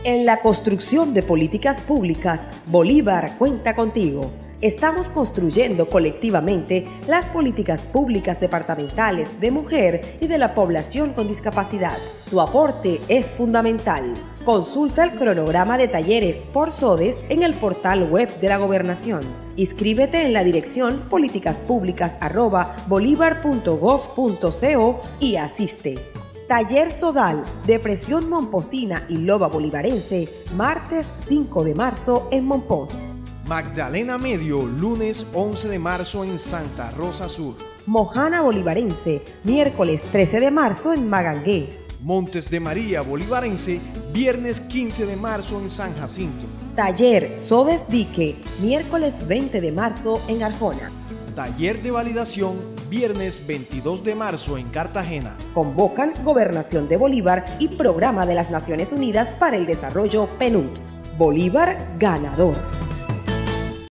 En la construcción de políticas públicas, Bolívar cuenta contigo. Estamos construyendo colectivamente las políticas públicas departamentales de mujer y de la población con discapacidad. Tu aporte es fundamental. Consulta el cronograma de talleres por SODES en el portal web de la Gobernación. Inscríbete en la dirección políticaspublicas@bolivar.gov.co y asiste. Taller Sodal, Depresión Momposina y Loba Bolivarense, martes 5 de marzo en Monpós. Magdalena Medio, lunes 11 de marzo en Santa Rosa Sur. Mojana Bolivarense, miércoles 13 de marzo en Magangué. Montes de María Bolivarense, viernes 15 de marzo en San Jacinto. Taller Sodes Dique, miércoles 20 de marzo en Arjona. Taller de validación, viernes 22 de marzo en Cartagena. Convocan Gobernación de Bolívar y Programa de las Naciones Unidas para el Desarrollo PNUD. Bolívar ganador.